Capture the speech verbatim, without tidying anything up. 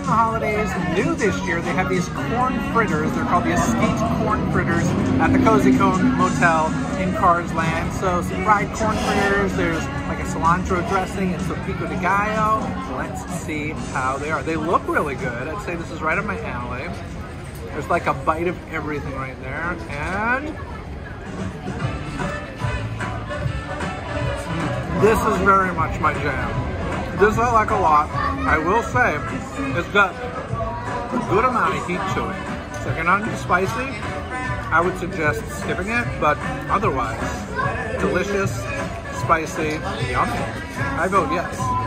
the holidays, new this year, they have these corn fritters. They're called the Esquite corn fritters at the Cozy Cone Motel in Cars Land. So some fried corn fritters, there's like a cilantro dressing and some pico de gallo. Let's see how they are. They look really good. I'd say this is right up my alley. There's like a bite of everything right there. And this is very much my jam. This I like a lot. I will say, it's got a good amount of heat to it. So if you're not too spicy, I would suggest skipping it, but otherwise, delicious, spicy, yummy. I vote yes.